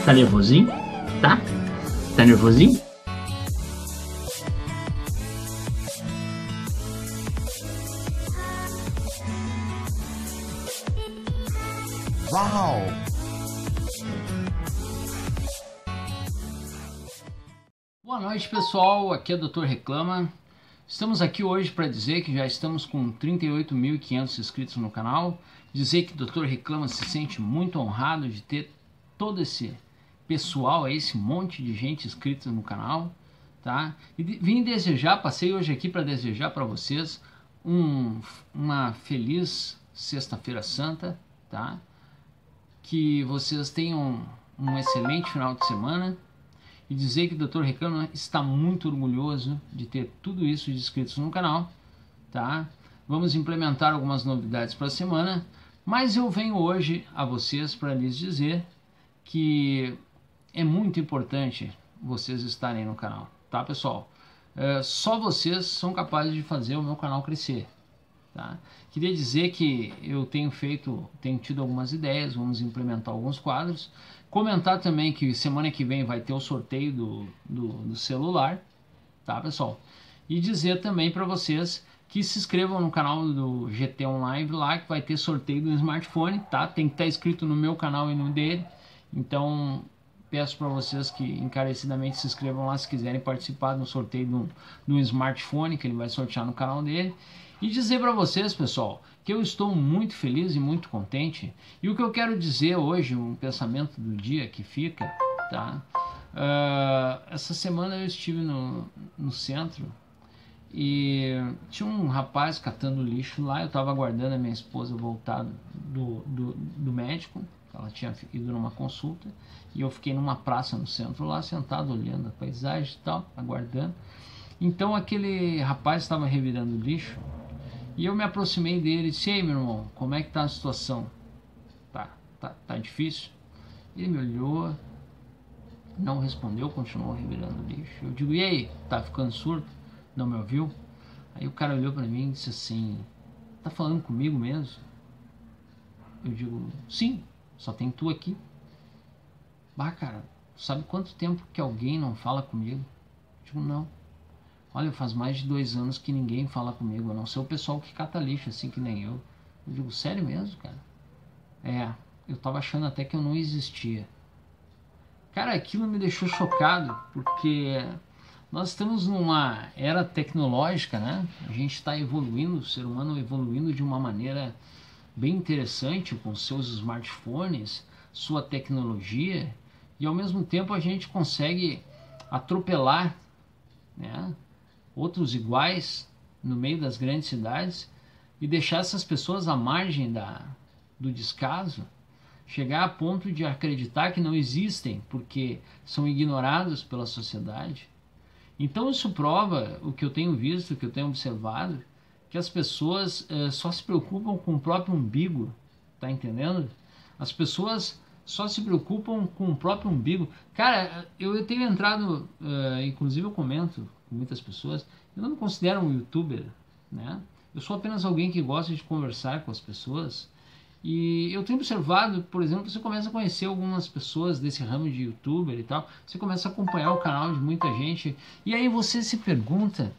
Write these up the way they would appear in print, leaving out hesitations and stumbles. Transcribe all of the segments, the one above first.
Tá nervosinho? Tá? Tá nervosinho? Uau! Boa noite, pessoal, aqui é o Dr. Reclama. Estamos aqui hoje para dizer que já estamos com 38.500 inscritos no canal, dizer que o Dr. Reclama se sente muito honrado de ter todo esse pessoal, esse monte de gente inscrita no canal, tá? E vim desejar, passei hoje aqui para desejar para vocês uma feliz Sexta-feira Santa, tá? Que vocês tenham um excelente final de semana. E dizer que o Dr. Reclama está muito orgulhoso de ter tudo isso de inscritos no canal, tá? Vamos implementar algumas novidades para a semana, mas eu venho hoje a vocês para lhes dizer que é muito importante vocês estarem no canal, tá, pessoal? Só vocês são capazes de fazer o meu canal crescer, tá? Queria dizer que eu tenho tido algumas ideias, vamos implementar alguns quadros. Comentar também que semana que vem vai ter o sorteio do celular, tá, pessoal? E dizer também para vocês que se inscrevam no canal do GT Online lá, que vai ter sorteio do smartphone, tá? Tem que estar inscrito no meu canal e no dele. Então, peço para vocês que encarecidamente se inscrevam lá se quiserem participar do sorteio do smartphone que ele vai sortear no canal dele. E dizer para vocês, pessoal, que eu estou muito feliz e muito contente. E o que eu quero dizer hoje, um pensamento do dia que fica, tá? Essa semana eu estive no centro e tinha um rapaz catando lixo lá. Eu estava aguardando a minha esposa voltar do médico. Ela tinha ido numa consulta e eu fiquei numa praça no centro lá, sentado olhando a paisagem e tal, aguardando. Então aquele rapaz estava revirando lixo e eu me aproximei dele e disse: "Ei, meu irmão, como é que tá a situação? Tá difícil?" Ele me olhou, não respondeu, continuou revirando lixo. Eu digo: "E aí, tá ficando surdo? Não me ouviu?" Aí o cara olhou para mim e disse assim: "Tá falando comigo mesmo?" Eu digo: "Sim, só tem tu aqui." "Bah, cara, sabe quanto tempo que alguém não fala comigo?" Eu digo: "Não. Olha, faz mais de 2 anos que ninguém fala comigo, a não ser o pessoal que cata lixo, assim que nem eu." Eu digo: "Sério mesmo, cara?" Eu tava achando até que eu não existia." Cara, aquilo me deixou chocado, porque nós estamos numa era tecnológica, né? A gente está evoluindo, o ser humano evoluindo de uma maneira bem interessante com seus smartphones, sua tecnologia, e ao mesmo tempo a gente consegue atropelar, né, outros iguais no meio das grandes cidades e deixar essas pessoas à margem do descaso, chegar a ponto de acreditar que não existem porque são ignorados pela sociedade. Então isso prova o que eu tenho visto, o que eu tenho observado, que as pessoas só se preocupam com o próprio umbigo, tá entendendo? As pessoas só se preocupam com o próprio umbigo. Cara, eu tenho entrado, inclusive eu comento com muitas pessoas, eu não me considero um youtuber, né? Eu sou apenas alguém que gosta de conversar com as pessoas. E eu tenho observado, por exemplo, você começa a conhecer algumas pessoas desse ramo de youtuber e tal, você começa a acompanhar o canal de muita gente, e aí você se pergunta,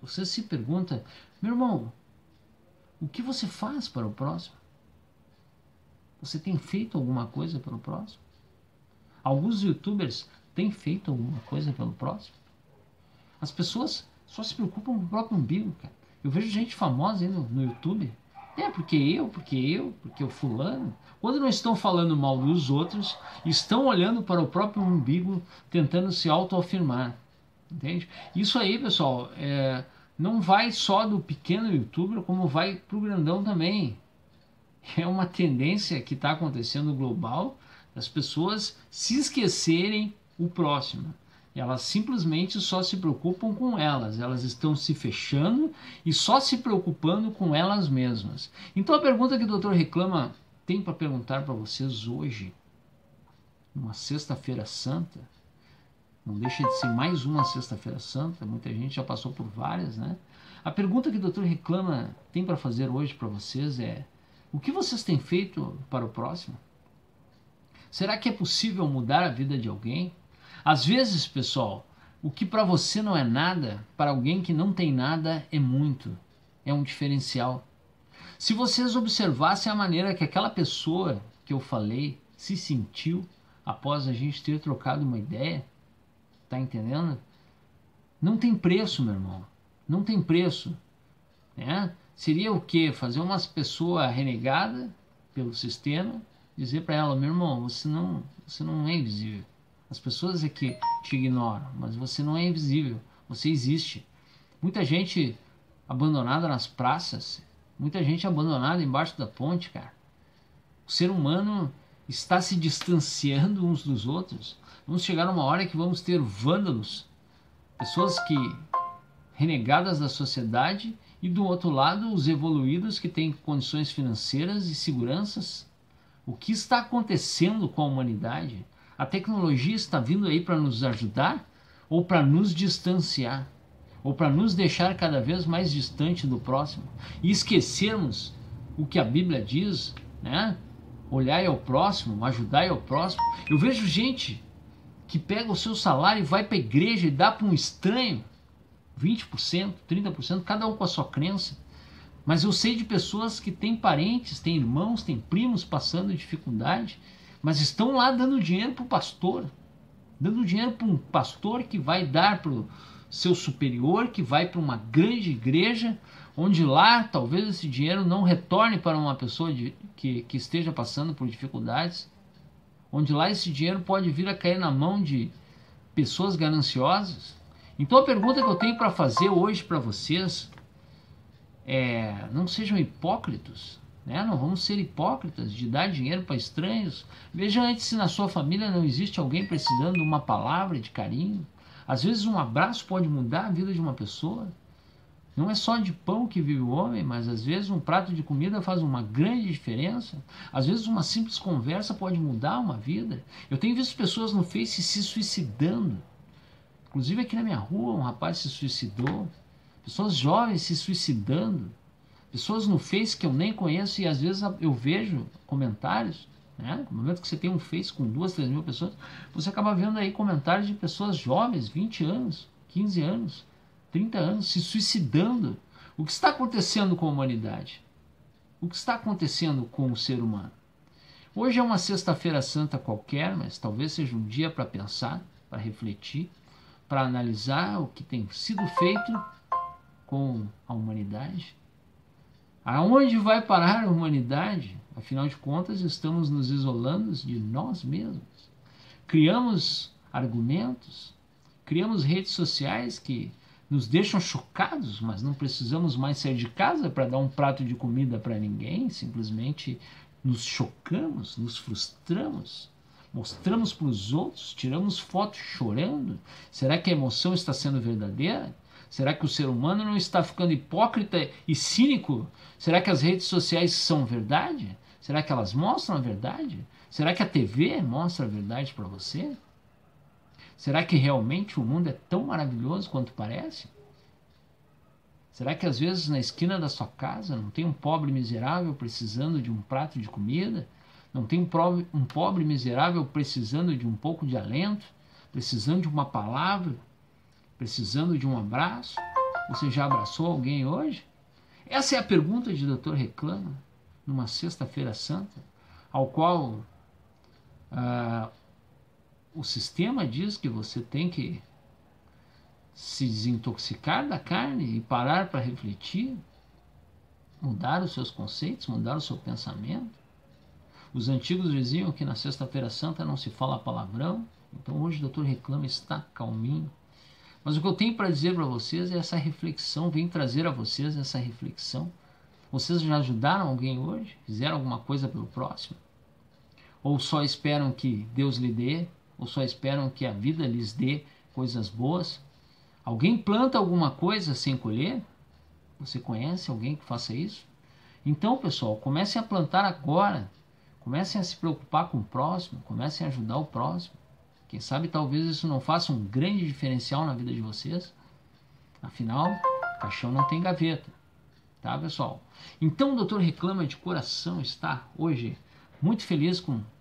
meu irmão, o que você faz para o próximo? Você tem feito alguma coisa pelo próximo? Alguns youtubers têm feito alguma coisa pelo próximo? As pessoas só se preocupam com o próprio umbigo, cara. Eu vejo gente famosa aí no YouTube. Porque o fulano. Quando não estão falando mal dos outros, estão olhando para o próprio umbigo, tentando se autoafirmar. Entende? Isso aí, pessoal, não vai só do pequeno youtuber, como vai para o grandão também. É uma tendência que está acontecendo global, das pessoas se esquecerem o próximo. Elas simplesmente só se preocupam com elas estão se fechando e só se preocupando com elas mesmas. Então a pergunta que o Dr. Reclama tem para perguntar para vocês hoje, numa Sexta-feira Santa, não deixa de ser mais uma Sexta-feira Santa, muita gente já passou por várias, né? A pergunta que o Dr. Reclama tem para fazer hoje para vocês é: o que vocês têm feito para o próximo? Será que é possível mudar a vida de alguém? Às vezes, pessoal, o que para você não é nada, para alguém que não tem nada é muito. É um diferencial. Se vocês observassem a maneira que aquela pessoa que eu falei se sentiu após a gente ter trocado uma ideia, tá entendendo? Não tem preço, meu irmão. Não tem preço. Né? Seria o quê? Fazer umas pessoas renegadas pelo sistema, dizer para ela, meu irmão, você não é invisível. As pessoas é que te ignoram, mas você não é invisível. Você existe. Muita gente abandonada nas praças, muita gente abandonada embaixo da ponte, cara. O ser humano está se distanciando uns dos outros. Vamos chegar numa hora que vamos ter vândalos, pessoas que renegadas da sociedade, e do outro lado os evoluídos que têm condições financeiras e seguranças. O que está acontecendo com a humanidade? A tecnologia está vindo aí para nos ajudar ou para nos distanciar? Ou para nos deixar cada vez mais distante do próximo e esquecermos o que a Bíblia diz, né? Olhai ao próximo, ajudai ao próximo. Eu vejo gente que pega o seu salário e vai para a igreja e dá para um estranho 20%, 30%, cada um com a sua crença. Mas eu sei de pessoas que têm parentes, têm irmãos, têm primos passando dificuldade, mas estão lá dando dinheiro para o pastor, dando dinheiro para um pastor que vai dar para o seu superior, que vai para uma grande igreja, onde lá talvez esse dinheiro não retorne para uma pessoa que esteja passando por dificuldades, onde lá esse dinheiro pode vir a cair na mão de pessoas gananciosas. Então a pergunta que eu tenho para fazer hoje para vocês é: não sejam hipócritas, né? Não vamos ser hipócritas de dar dinheiro para estranhos. Veja antes se na sua família não existe alguém precisando de uma palavra de carinho. Às vezes um abraço pode mudar a vida de uma pessoa. Não é só de pão que vive o homem, mas às vezes um prato de comida faz uma grande diferença. Às vezes uma simples conversa pode mudar uma vida. Eu tenho visto pessoas no Face se suicidando. Inclusive aqui na minha rua um rapaz se suicidou. Pessoas jovens se suicidando. Pessoas no Face que eu nem conheço e às vezes eu vejo comentários. Né? No momento que você tem um Face com 2, 3 mil pessoas, você acaba vendo aí comentários de pessoas jovens, 20 anos, 15 anos, 30 anos, se suicidando. O que está acontecendo com a humanidade? O que está acontecendo com o ser humano? Hoje é uma sexta-feira santa qualquer, mas talvez seja um dia para pensar, para refletir, para analisar o que tem sido feito com a humanidade. Aonde vai parar a humanidade? Afinal de contas, estamos nos isolando de nós mesmos. Criamos argumentos, criamos redes sociais que nos deixam chocados, mas não precisamos mais sair de casa para dar um prato de comida para ninguém. Simplesmente nos chocamos, nos frustramos, mostramos para os outros, tiramos fotos chorando. Será que a emoção está sendo verdadeira? Será que o ser humano não está ficando hipócrita e cínico? Será que as redes sociais são verdade? Será que elas mostram a verdade? Será que a TV mostra a verdade para você? Será que realmente o mundo é tão maravilhoso quanto parece? Será que às vezes na esquina da sua casa não tem um pobre miserável precisando de um prato de comida? Não tem um pobre miserável precisando de um pouco de alento? Precisando de uma palavra? Precisando de um abraço? Você já abraçou alguém hoje? Essa é a pergunta de Dr. Reclama, numa sexta-feira santa, ao qual o sistema diz que você tem que se desintoxicar da carne e parar para refletir, mudar os seus conceitos, mudar o seu pensamento. Os antigos diziam que na sexta-feira santa não se fala palavrão, então hoje o Dr. Reclama está calminho. Mas o que eu tenho para dizer para vocês é essa reflexão, vem trazer a vocês essa reflexão. Vocês já ajudaram alguém hoje? Fizeram alguma coisa pelo próximo? Ou só esperam que Deus lhe dê? Ou só esperam que a vida lhes dê coisas boas? Alguém planta alguma coisa sem colher? Você conhece alguém que faça isso? Então, pessoal, comecem a plantar agora. Comecem a se preocupar com o próximo. Comecem a ajudar o próximo. Quem sabe talvez isso não faça um grande diferencial na vida de vocês. Afinal, caixão não tem gaveta. Tá, pessoal? Então o Dr. Reclama de coração está hoje muito feliz com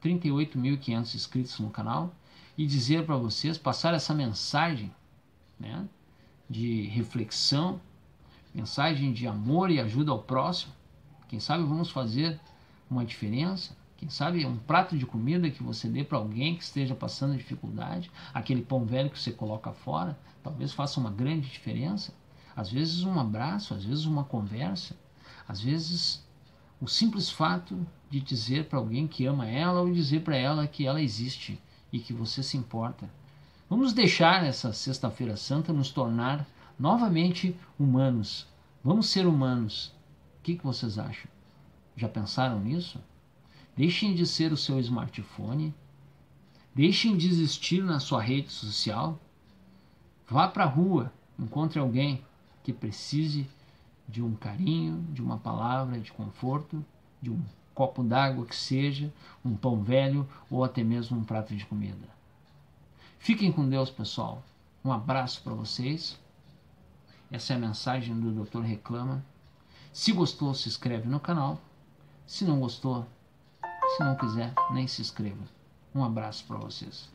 38.500 inscritos no canal e dizer para vocês, passar essa mensagem, né, de reflexão, mensagem de amor e ajuda ao próximo. Quem sabe vamos fazer uma diferença. Quem sabe um prato de comida que você dê para alguém que esteja passando dificuldade, aquele pão velho que você coloca fora, talvez faça uma grande diferença. Às vezes um abraço, às vezes uma conversa, às vezes o simples fato de dizer para alguém que ama ela ou dizer para ela que ela existe e que você se importa. Vamos deixar essa Sexta-feira Santa nos tornar novamente humanos. Vamos ser humanos. O que vocês acham? Já pensaram nisso? Deixem de ser o seu smartphone. Deixem de existir na sua rede social. Vá para a rua, encontre alguém que precise de um carinho, de uma palavra de conforto, de um copo d'água que seja, um pão velho ou até mesmo um prato de comida. Fiquem com Deus, pessoal. Um abraço para vocês. Essa é a mensagem do Dr. Reclama. Se gostou, se inscreve no canal. Se não gostou, se não quiser, nem se inscreva. Um abraço para vocês.